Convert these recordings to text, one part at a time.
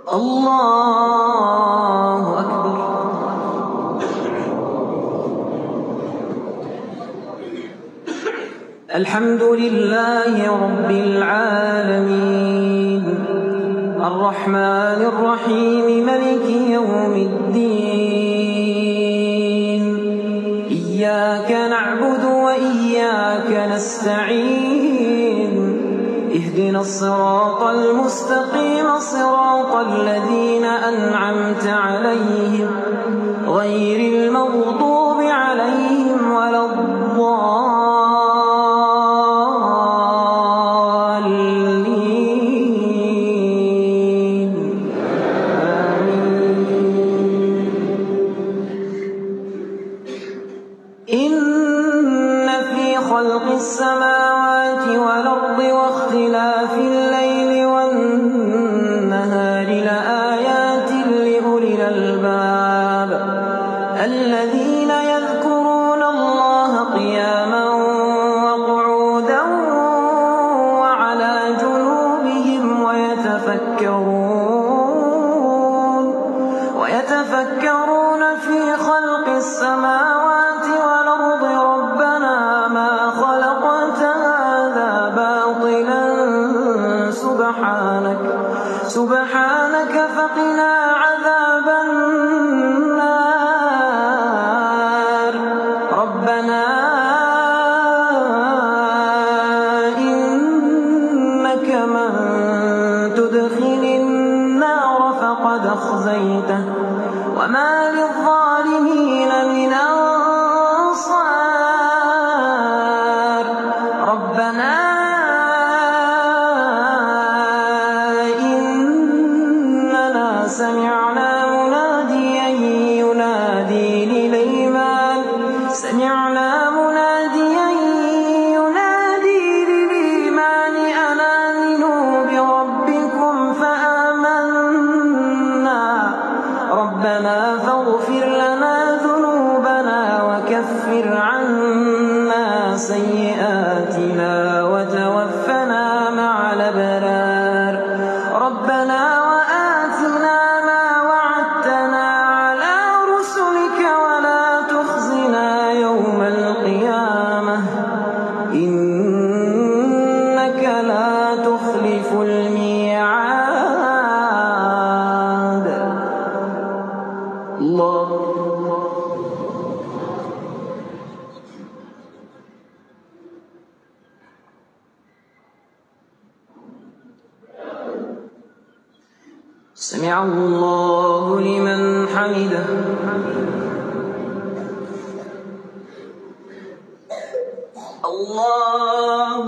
الله أكبر. الحمد لله رب العالمين الرحمن الرحيم ملك يوم الدين إياك نعبد وإياك نستعين اهدنا الصراط المستقيم صراط الذين أنعمت عليهم غير المغضوب عليهم ولا الضالين آمين. إن في خلق السماوات والأرض واختلاف الليل والنهار لآيات لأولي الألباب الذين يذكرون الله قياما وقعودا وعلى جنوبهم ويتفكرون في خلق السماوات والأرض ربنا ما خلقت هذا باطلا سبحانك فقنا عذاب النار ربنا إنك من تدخل النار فقد أخزيته وما للظالمين من أنصار ربنا إننا سمعنا مناديا ينادي للإيمان أن آمنوا بربكم فآمنا ربنا فاغفر لنا ذنوبنا وكفر عنا سيئاتنا وتوفنا مع الأبرار ربنا وآتنا ما وعدتنا على رسلك ولا تخزنا يوم القيامة إنك لا تخلف الميعاد. الله سمع الله لمن حمده الله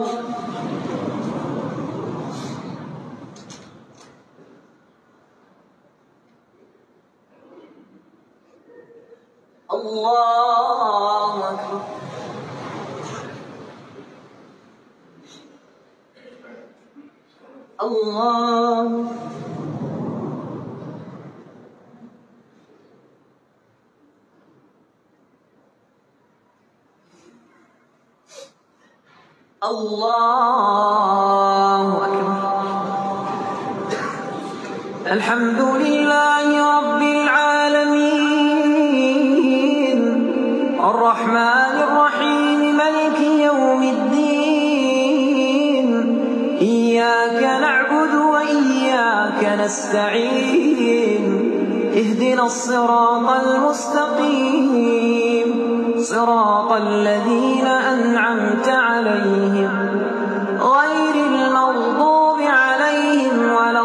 الله أكبر. الله الله أكبر. الحمد لله رب العالمين الرحمن الرحيم مالك يوم الدين إياك نعبد وإياك نستعين اهدنا الصراط المستقيم صراط الذين أنعمت عليهم غير المغضوب عليهم ولا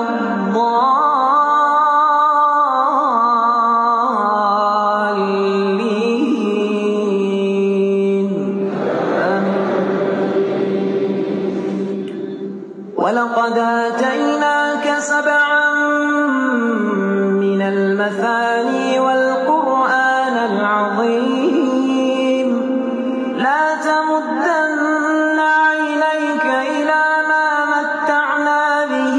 الضالين ولقد آتيناك سبعا من المثاني والقرآن العظيم لا تمدن عينيك إلى ما متعنا به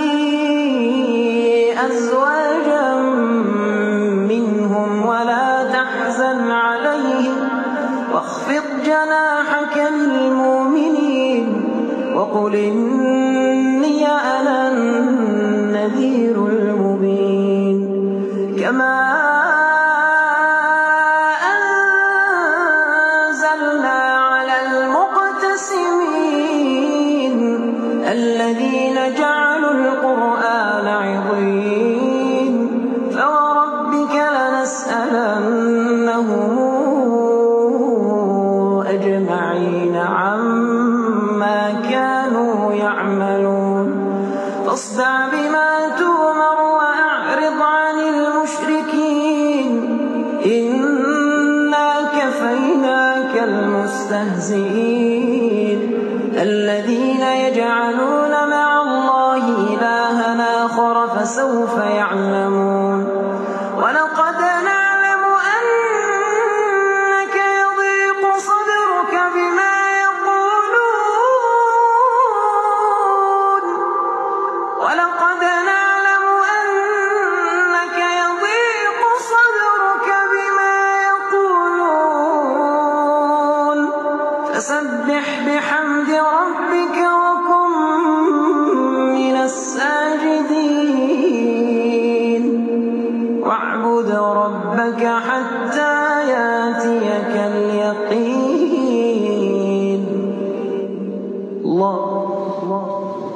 أزواجا منهم ولا تحزن عليهم واخفض جناحك للمؤمنين وقل إني أنا النذير المبين جعلوا القرآن عضين فوربك لنسألنهم أجمعين عما كانوا يعملون فاصدع بما تؤمر وأعرض عن المشركين إنا كفيناك المستهزئين الذين يجعلون مع الله إلها آخر فسوف يعلمون ولقد نعلم أنك يضيق صدرك بما يقولون ولقد نعلم أنك يضيق صدرك بما يقولون فسبح بحمد ربك وكن من الساجدين واعبد ربك حتى ياتيك اليقين. الله